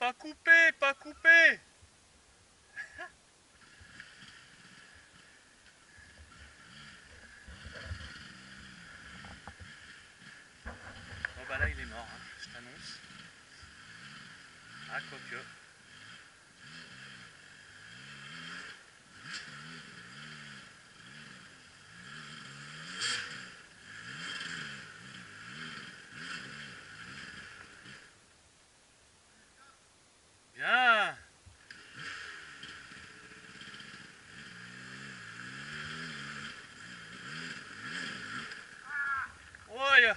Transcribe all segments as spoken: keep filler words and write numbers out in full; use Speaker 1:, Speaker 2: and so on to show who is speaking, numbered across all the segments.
Speaker 1: Pas coupé, pas coupé. Bon bah là il est mort, hein, je t'annonce. Ah quoique. Bien. Ouais.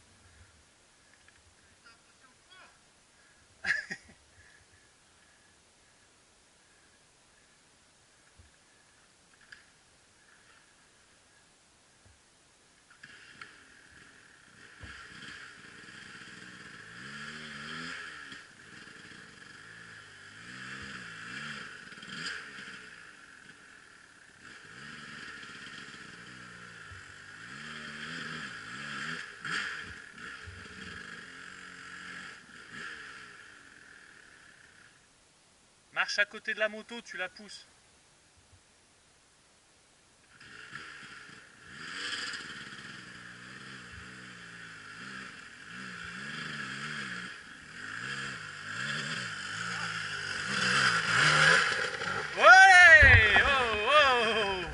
Speaker 1: Marche à côté de la moto, tu la pousses. Ouais. Oh, oh.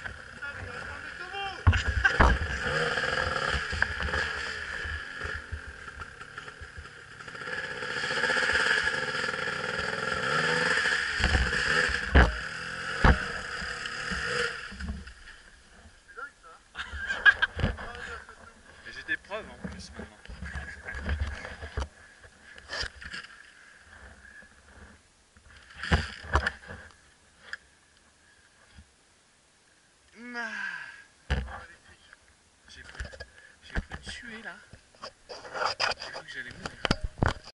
Speaker 1: Et j'ai des preuves en plus maintenant. J'ai pris, j'ai pris une suée là. J'ai cru que j'allais mourir.